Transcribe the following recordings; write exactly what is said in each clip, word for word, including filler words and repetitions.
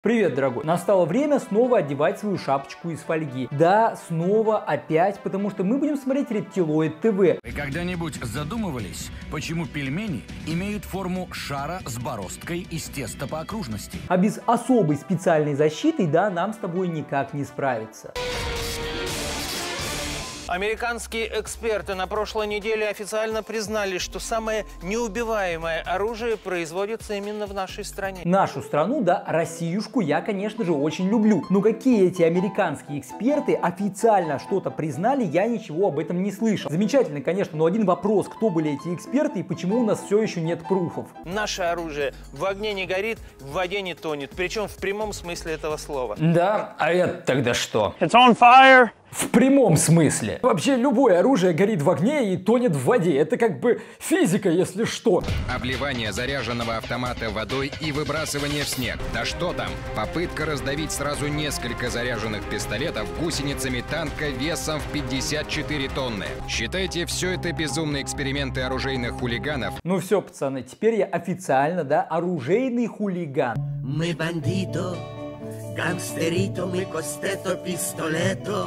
Привет, дорогой. Настало время снова одевать свою шапочку из фольги. Да, снова, опять, потому что мы будем смотреть Рептилоид ТВ. Вы когда-нибудь задумывались, почему пельмени имеют форму шара с бороздкой из теста по окружности? А без особой специальной защиты, да, нам с тобой никак не справиться. Американские эксперты на прошлой неделе официально признали, что самое неубиваемое оружие производится именно в нашей стране. Нашу страну, да, Россиюшку я, конечно же, очень люблю. Но какие эти американские эксперты официально что-то признали, я ничего об этом не слышал. Замечательно, конечно, но один вопрос: кто были эти эксперты и почему у нас все еще нет пруфов? Наше оружие в огне не горит, в воде не тонет, причем в прямом смысле этого слова. Да, а это тогда что? It's on fire! В прямом смысле. Вообще любое оружие горит в огне и тонет в воде. Это как бы физика, если что. Обливание заряженного автомата водой и выбрасывание в снег. Да что там? Попытка раздавить сразу несколько заряженных пистолетов гусеницами танка весом в пятьдесят четыре тонны. Считайте, все это безумные эксперименты оружейных хулиганов. Ну все, пацаны, теперь я официально, да, оружейный хулиган. Мы бандито, гангстерито, мы костето, пистолето.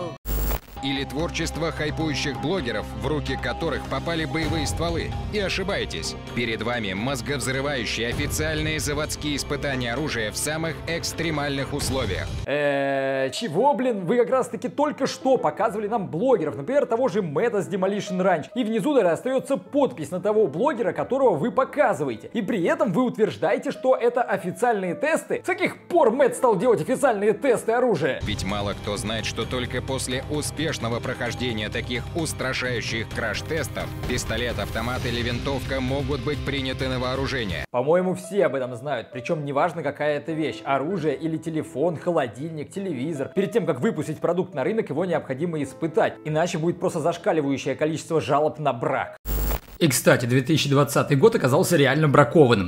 Или творчество хайпующих блогеров, в руки которых попали боевые стволы. И ошибаетесь. Перед вами мозговзрывающие официальные заводские испытания оружия в самых экстремальных условиях. Эээ, чего, блин? Вы как раз таки только что показывали нам блогеров, например, того же Мэтта с Demolition Ranch. И внизу даже остается подпись на того блогера, которого вы показываете. И при этом вы утверждаете, что это официальные тесты. С каких пор Мэтт стал делать официальные тесты оружия? Ведь мало кто знает, что только после успешного прохождения таких устрашающих краш-тестов пистолет, автомат или винтовка могут быть приняты на вооружение. По-моему, все об этом знают, причем неважно, какая это вещь: оружие или телефон, холодильник, телевизор. Перед тем, как выпустить продукт на рынок, его необходимо испытать, иначе будет просто зашкаливающее количество жалоб на брак. И, кстати, две тысячи двадцатый год оказался реально бракованным.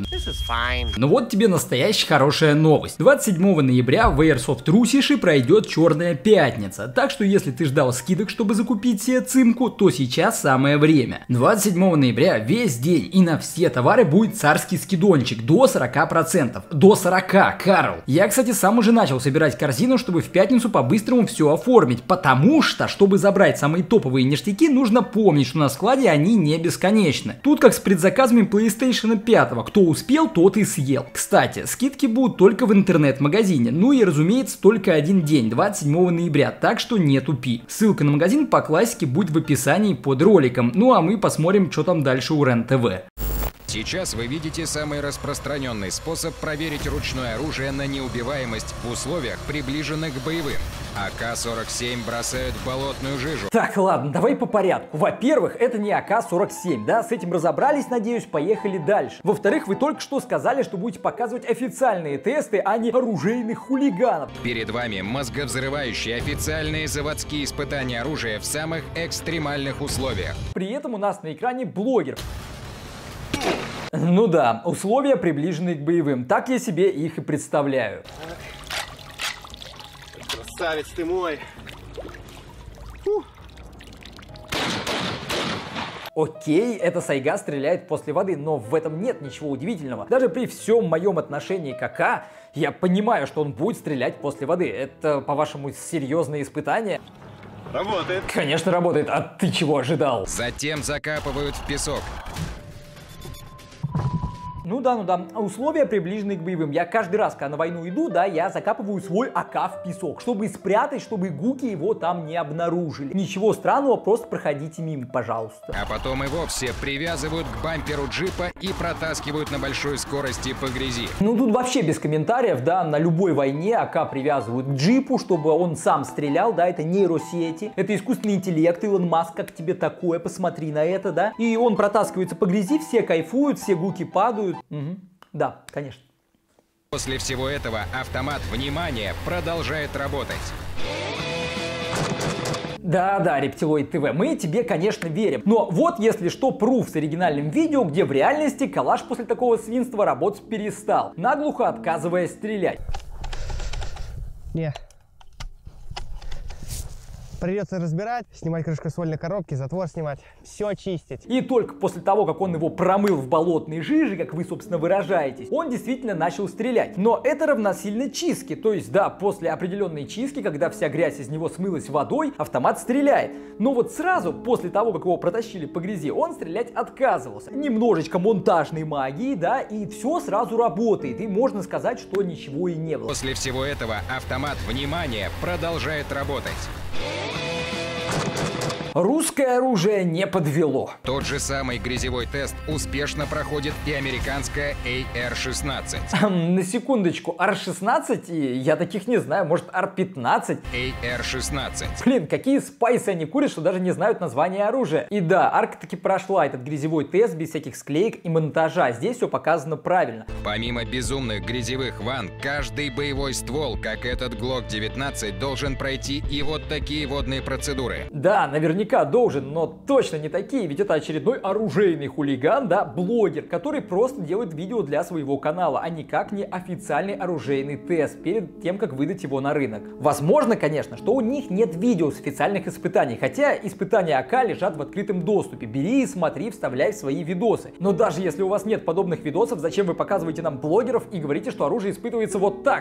Ну вот тебе настоящая хорошая новость. двадцать седьмого ноября в Airsoft Русиши пройдет Черная пятница. Так что если ты ждал скидок, чтобы закупить себе цимку, то сейчас самое время. двадцать седьмого ноября весь день и на все товары будет царский скидончик до сорока процентов. До сорока, Карл. Я, кстати, сам уже начал собирать корзину, чтобы в пятницу по-быстрому все оформить. Потому что, чтобы забрать самые топовые ништяки, нужно помнить, что на складе они не бесконечны. Тут как с предзаказами PlayStation пять. Кто успел, тот и съел. Кстати, скидки будут только в интернет-магазине. Ну и, разумеется, только один день, двадцать седьмого ноября, так что не тупи. Ссылка на магазин по классике будет в описании под роликом. Ну а мы посмотрим, что там дальше у Рен ТВ. Сейчас вы видите самый распространенный способ проверить ручное оружие на неубиваемость в условиях, приближенных к боевым. А К сорок семь бросают в болотную жижу. Так, ладно, давай по порядку. Во-первых, это не А К сорок семь, да, с этим разобрались, надеюсь, поехали дальше. Во-вторых, вы только что сказали, что будете показывать официальные тесты, а не оружейных хулиганов. Перед вами мозговзрывающие официальные заводские испытания оружия в самых экстремальных условиях. При этом у нас на экране блогер. Ну да, условия, приближенные к боевым. Так я себе их и представляю. Красавец ты мой! Фу. Окей, эта сайга стреляет после воды, но в этом нет ничего удивительного. Даже при всем моем отношении к А К, я понимаю, что он будет стрелять после воды. Это, по-вашему, серьезное испытание? Работает. Конечно, работает. А ты чего ожидал? Затем закапывают в песок. Ну да, ну да, условия приближенные к боевым. Я каждый раз, когда на войну иду, да, я закапываю свой А К в песок, чтобы спрятать, чтобы гуки его там не обнаружили. Ничего странного, просто проходите мимо, пожалуйста. А потом и вовсе привязывают к бамперу джипа и протаскивают на большой скорости по грязи. Ну тут вообще без комментариев, да, на любой войне А К привязывают к джипу, чтобы он сам стрелял, да, это нейросети, это искусственный интеллект, Илон Маск, как тебе такое, посмотри на это, да. И он протаскивается по грязи, все кайфуют, все гуки падают. Угу. Да, конечно. После всего этого автомат, внимание, продолжает работать. Да-да, Рептилоид ТВ, мы тебе, конечно, верим. Но вот, если что, пруф с оригинальным видео, где в реальности калаш после такого свинства работать перестал, наглухо отказываясь стрелять. Yeah. Придется разбирать, снимать крышку ствольной коробки, затвор снимать, все чистить. И только после того, как он его промыл в болотной жиже, как вы, собственно, выражаетесь, он действительно начал стрелять. Но это равносильно чистке. То есть, да, после определенной чистки, когда вся грязь из него смылась водой, автомат стреляет. Но вот сразу, после того, как его протащили по грязи, он стрелять отказывался. Немножечко монтажной магии, да, и все сразу работает. И можно сказать, что ничего и не было. После всего этого автомат, внимание, продолжает работать. Русское оружие не подвело. Тот же самый грязевой тест успешно проходит и американская эй эр шестнадцать. На секундочку, ар шестнадцать? Я таких не знаю, может ар пятнадцать? эй эр шестнадцать. Блин, какие спайсы они курят, что даже не знают название оружия. И да, арка таки прошла этот грязевой тест без всяких склеек и монтажа. Здесь все показано правильно. Помимо безумных грязевых ванн, каждый боевой ствол, как этот глок девятнадцать, должен пройти и вот такие водные процедуры. Да, наверняка должен, но точно не такие, ведь это очередной оружейный хулиган, да, блогер, который просто делает видео для своего канала, а никак не официальный оружейный тест перед тем, как выдать его на рынок. Возможно, конечно, что у них нет видео с официальных испытаний, хотя испытания АК лежат в открытом доступе. Бери и смотри, вставляй в свои видосы. Но даже если у вас нет подобных видосов, зачем вы показываете нам блогеров и говорите, что оружие испытывается вот так?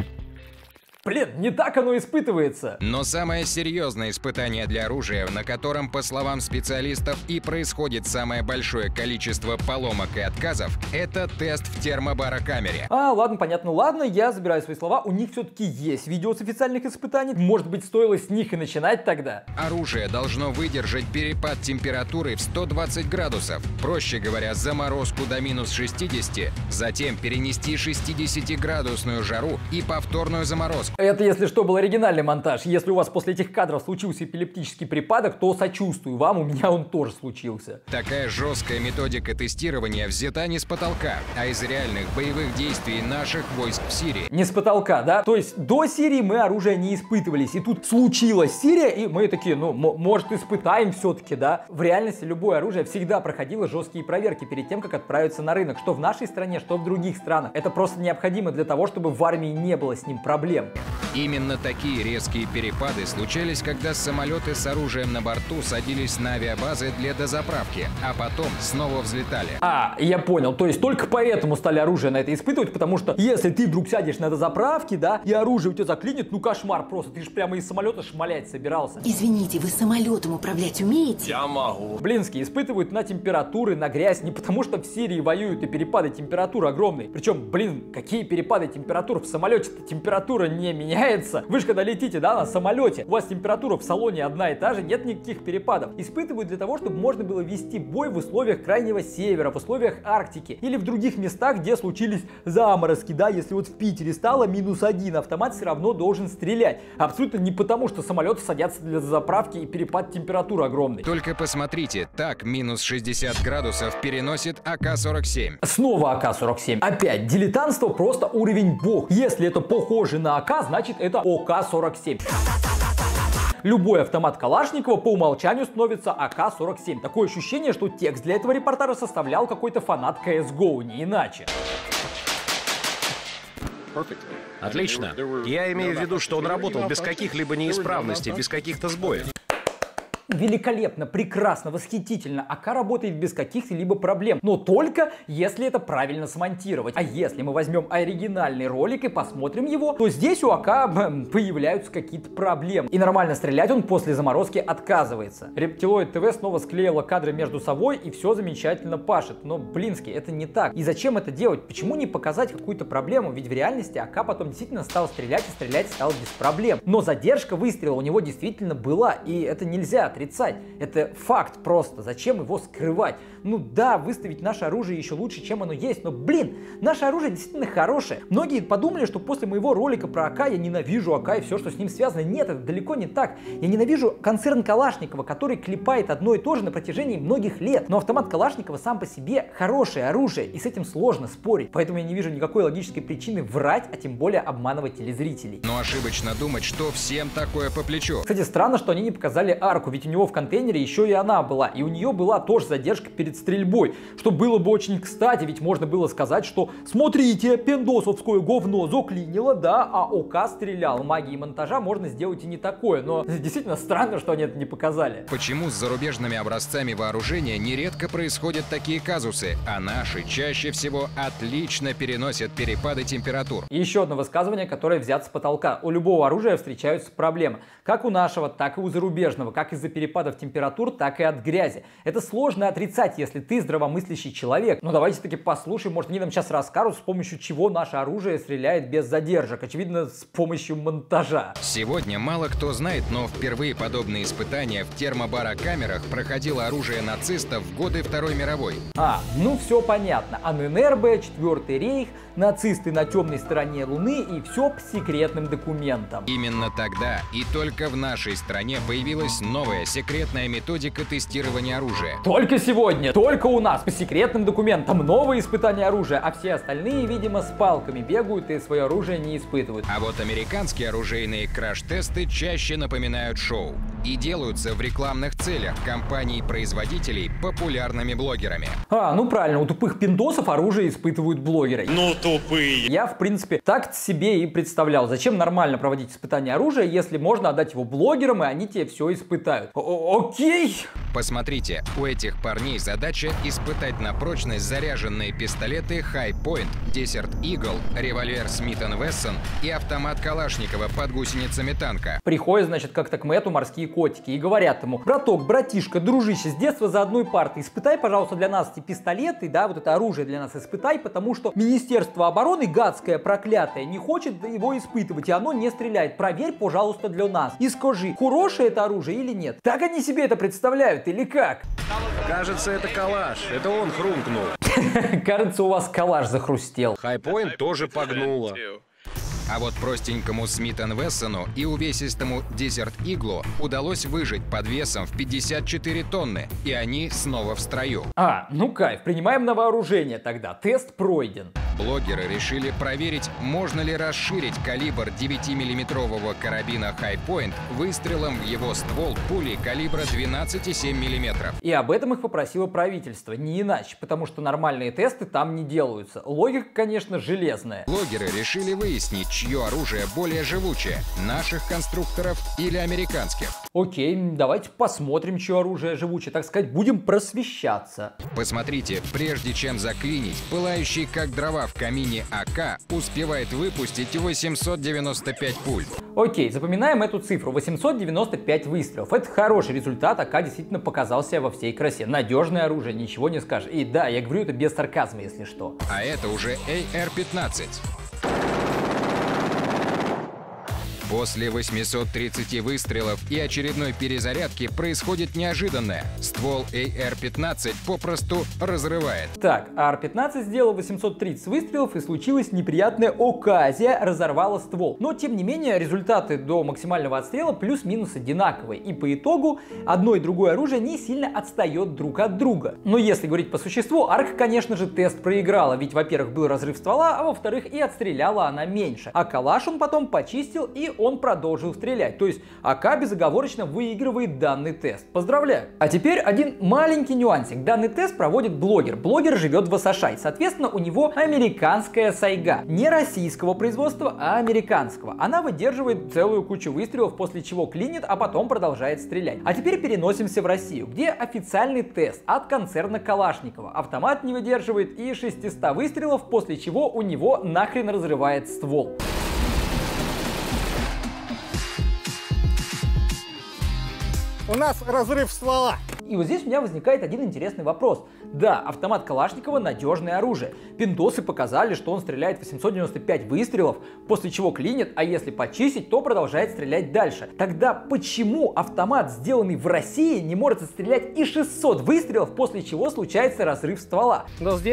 Блин, не так оно испытывается. Но самое серьезное испытание для оружия, на котором, по словам специалистов, и происходит самое большое количество поломок и отказов, это тест в термобарокамере. А, ладно, понятно, ладно, я забираю свои слова. У них все-таки есть видео с официальных испытаний. Может быть, стоило с них и начинать тогда? Оружие должно выдержать перепад температуры в сто двадцать градусов. Проще говоря, заморозку до минус шестидесяти, затем перенести шестидесятиградусную жару и повторную заморозку. Это, если что, был оригинальный монтаж. Если у вас после этих кадров случился эпилептический припадок, то сочувствую вам, у меня он тоже случился. Такая жесткая методика тестирования взята не с потолка, а из реальных боевых действий наших войск в Сирии. Не с потолка, да? То есть до Сирии мы оружие не испытывались, и тут случилась Сирия, и мы такие, ну, может, испытаем все-таки, да? В реальности любое оружие всегда проходило жесткие проверки перед тем, как отправиться на рынок, что в нашей стране, что в других странах. Это просто необходимо для того, чтобы в армии не было с ним проблем. Именно такие резкие перепады случались, когда самолеты с оружием на борту садились на авиабазы для дозаправки, а потом снова взлетали. А, я понял. То есть только поэтому стали оружие на это испытывать, потому что если ты вдруг сядешь на дозаправке, да, и оружие у тебя заклинит, ну кошмар просто. Ты же прямо из самолета шмалять собирался. Извините, вы самолетом управлять умеете? Я могу. Блинские испытывают на температуры, на грязь, не потому что в Сирии воюют и перепады температуры огромные. Причем, блин, какие перепады температур в самолете-то? Температура не меняется. Вы же когда летите, да, на самолете, у вас температура в салоне одна и та же, нет никаких перепадов. Испытывают для того, чтобы можно было вести бой в условиях Крайнего Севера, в условиях Арктики или в других местах, где случились заморозки, да, если вот в Питере стало минус один, автомат все равно должен стрелять. Абсолютно не потому, что самолеты садятся для заправки и перепад температуры огромный. Только посмотрите, так минус шестьдесят градусов переносит а ка сорок семь. Снова а ка сорок семь. Опять, дилетантство просто уровень бог. Если это похоже на АК, значит это о ка сорок семь. Любой автомат Калашникова по умолчанию становится а ка сорок семь. Такое ощущение, что текст для этого репортажа составлял какой-то фанат си эс го, не иначе. Отлично. Я имею в виду, что он работал без каких-либо неисправностей, без каких-то сбоев. Великолепно, прекрасно, восхитительно. АК работает без каких-либо проблем, но только если это правильно смонтировать. А если мы возьмем оригинальный ролик и посмотрим его, то здесь у АК появляются какие-то проблемы. И нормально стрелять он после заморозки отказывается. Рептилоид ТВ снова склеила кадры между собой и все замечательно пашет. Но, блинский, это не так. И зачем это делать? Почему не показать какую-то проблему? Ведь в реальности АК потом действительно стал стрелять и стрелять стал без проблем. Но задержка выстрела у него действительно была, и это нельзя отрицать. Это факт просто. Зачем его скрывать? Ну да, выставить наше оружие еще лучше, чем оно есть, но, блин, наше оружие действительно хорошее. Многие подумали, что после моего ролика про АК я ненавижу АК и все, что с ним связано. Нет, это далеко не так. Я ненавижу концерн Калашникова, который клепает одно и то же на протяжении многих лет. Но автомат Калашникова сам по себе хорошее оружие, и с этим сложно спорить. Поэтому я не вижу никакой логической причины врать, а тем более обманывать телезрителей. Но ошибочно думать, что всем такое по плечу. Кстати, странно, что они не показали арку, ведь быть, у него в контейнере еще и она была, и у нее была тоже задержка перед стрельбой, что было бы очень кстати, ведь можно было сказать, что смотрите, пиндосовское говно заклинило, да, а ОК стрелял. Магией монтажа можно сделать и не такое, но действительно странно, что они это не показали. Почему с зарубежными образцами вооружения нередко происходят такие казусы, а наши чаще всего отлично переносят перепады температур? И еще одно высказывание, которое взято с потолка. У любого оружия встречаются проблемы. Как у нашего, так и у зарубежного. Как из-за перепадов температур, так и от грязи. Это сложно отрицать, если ты здравомыслящий человек. Но давайте таки послушаем, может они нам сейчас расскажут, с помощью чего наше оружие стреляет без задержек. Очевидно, с помощью монтажа. Сегодня мало кто знает, но впервые подобные испытания в термобарокамерах проходило оружие нацистов в годы Второй мировой. А, ну все понятно. АННРБ, Четвертый рейх, нацисты на темной стороне Луны и все по секретным документам. Именно тогда и только в нашей стране появилась новая секретная методика тестирования оружия. Только сегодня, только у нас по секретным документам новые испытания оружия, а все остальные, видимо, с палками бегают и свое оружие не испытывают. А вот американские оружейные краш-тесты чаще напоминают шоу и делаются в рекламных целях компаний-производителей популярными блогерами. А, ну правильно, у тупых пиндосов оружие испытывают блогеры. Ну тупые. Я, в принципе, так себе и представлял. Зачем нормально проводить испытания оружия, если можно отдать его блогерам, и они тебе все испытают? О Окей. Посмотрите, у этих парней задача испытать на прочность заряженные пистолеты Hi-Point, Desert Eagle, револьвер Смит энд Вессон и автомат Калашникова под гусеницами танка. Приходят, значит, как-то к Мэтту морские котики и говорят ему: браток, братишка, дружище, с детства за одной партой испытай, пожалуйста, для нас эти пистолеты, да, вот это оружие для нас испытай, потому что Министерство обороны, гадское, проклятое, не хочет его испытывать, и оно не стреляет. Проверь, пожалуйста, для нас. И скажи, хорошее это оружие или нет. Так они себе это представляют или как? Кажется, это калаш. Это он хрумкнул. Кажется, у вас калаш захрустел. Hi-Point тоже погнуло. А вот простенькому Смит энд Вессону и увесистому Desert Eagle удалось выжить под весом в пятьдесят четыре тонны, и они снова в строю. А, ну кайф, принимаем на вооружение тогда, тест пройден. Блогеры решили проверить, можно ли расширить калибр девятимиллиметрового карабина Hi-Point выстрелом в его ствол пули калибра двенадцать и семь миллиметров. И об этом их попросило правительство, не иначе, потому что нормальные тесты там не делаются. Логика, конечно, железная. Блогеры решили выяснить, чье оружие более живучее, наших конструкторов или американских. Окей, давайте посмотрим, чье оружие живучее, так сказать, будем просвещаться. Посмотрите, прежде чем заклинить, пылающий как дрова в камине АК успевает выпустить восемьсот девяносто пять пуль. Окей, запоминаем эту цифру, восемьсот девяносто пять выстрелов. Это хороший результат, АК действительно показал себя во всей красе. Надежное оружие, ничего не скажешь. И да, я говорю это без сарказма, если что. А это уже эй эр пятнадцать. После восьмисот тридцати выстрелов и очередной перезарядки происходит неожиданное. Ствол эй эр пятнадцать попросту разрывает. Так, ар пятнадцать сделал восемьсот тридцать выстрелов, и случилась неприятная оказия, разорвала ствол. Но, тем не менее, результаты до максимального отстрела плюс-минус одинаковые. И по итогу одно и другое оружие не сильно отстает друг от друга. Но если говорить по существу, арка, конечно же, тест проиграла. Ведь, во-первых, был разрыв ствола, а во-вторых, и отстреляла она меньше. А калаш он потом почистил, и он продолжил стрелять. То есть АК безоговорочно выигрывает данный тест. Поздравляю! А теперь один маленький нюансик. Данный тест проводит блогер. Блогер живет в США, соответственно, у него американская сайга. Не российского производства, а американского. Она выдерживает целую кучу выстрелов, после чего клинит, а потом продолжает стрелять. А теперь переносимся в Россию, где официальный тест от концерна Калашникова. Автомат не выдерживает и шестисот выстрелов, после чего у него нахрен разрывает ствол. У нас разрыв ствола. И вот здесь у меня возникает один интересный вопрос. Да, автомат Калашникова надежное оружие. Пиндосы показали, что он стреляет восемьсот девяносто пять выстрелов, после чего клинит, а если почистить, то продолжает стрелять дальше. Тогда почему автомат, сделанный в России, не может отстрелять и шестьсот выстрелов, после чего случается разрыв ствола? Но здесь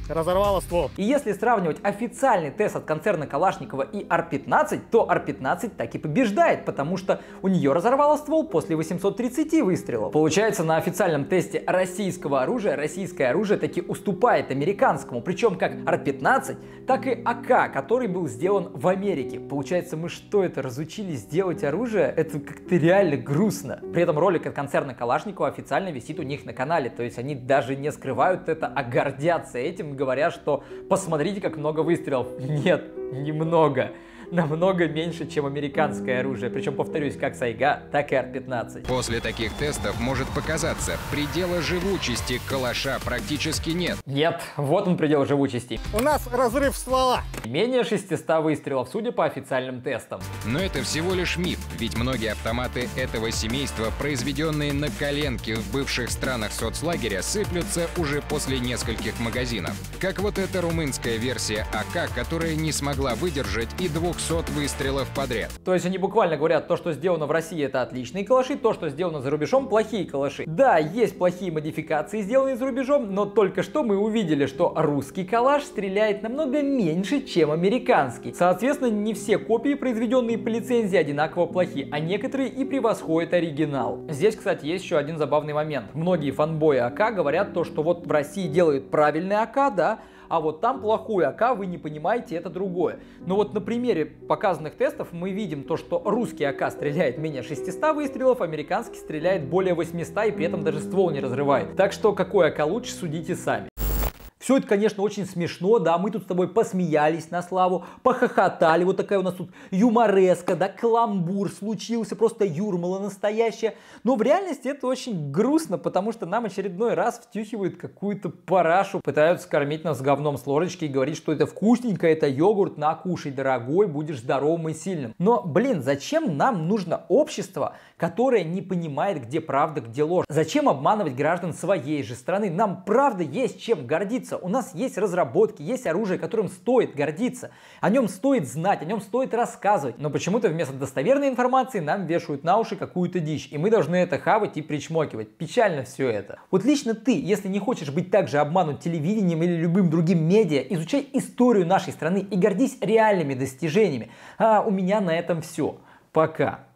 разорвало ствол. И если сравнивать официальный тест от концерна Калашникова и ар пятнадцать, то ар пятнадцать так и побеждает, потому что у нее разорвало ствол после восьмисот тридцати выстрелов. Получается, на официальном тесте российского оружия российское оружие таки уступает американскому, причем как ар пятнадцать, так и АК, который был сделан в Америке. Получается, мы что это, разучились делать оружие? Это как-то реально грустно. При этом ролик от концерна Калашникова официально висит у них на канале, то есть они даже не скрывают это, а гордятся этим, говоря, что посмотрите, как много выстрелов. Нет, немного. Намного меньше, чем американское оружие. Причем, повторюсь, как Сайга, так и ар пятнадцать. После таких тестов может показаться, предела живучести калаша практически нет. Нет, вот он предел живучести. У нас разрыв ствола. Менее шестисот выстрелов, судя по официальным тестам. Но это всего лишь миф, ведь многие автоматы этого семейства, произведенные на коленке в бывших странах соцлагеря, сыплются уже после нескольких магазинов. Как вот эта румынская версия АК, которая не смогла выдержать и двухсот выстрелов подряд. То есть они буквально говорят, то, что сделано в России, это отличные калаши, то, что сделано за рубежом, плохие калаши. Да, есть плохие модификации, сделанные за рубежом, но только что мы увидели, что русский калаш стреляет намного меньше, чем американский. Соответственно, не все копии, произведенные по лицензии, одинаково плохи, а некоторые и превосходят оригинал. Здесь, кстати, есть еще один забавный момент. Многие фанбои АК говорят то, что вот в России делают правильный АК, да, а вот там плохой АК, вы не понимаете, это другое. Но вот на примере показанных тестов мы видим то, что русский АК стреляет менее шестисот выстрелов, американский стреляет более восьмисот и при этом даже ствол не разрывает. Так что какой АК лучше, судите сами. Все это, конечно, очень смешно, да, мы тут с тобой посмеялись на славу, похохотали, вот такая у нас тут юмореска, да, каламбур случился, просто юрмала настоящая. Но в реальности это очень грустно, потому что нам очередной раз втюхивают какую-то парашу, пытаются кормить нас говном с ложечки и говорить, что это вкусненько, это йогурт, на, кушай, дорогой, будешь здоровым и сильным. Но, блин, зачем нам нужно общество, которое не понимает, где правда, где ложь? Зачем обманывать граждан своей же страны? Нам правда есть чем гордиться. У нас есть разработки, есть оружие, которым стоит гордиться. О нем стоит знать, о нем стоит рассказывать. Но почему-то вместо достоверной информации нам вешают на уши какую-то дичь. И мы должны это хавать и причмокивать. Печально все это. Вот лично ты, если не хочешь быть также обманут телевидением или любым другим медиа, изучай историю нашей страны и гордись реальными достижениями. А у меня на этом все. Пока.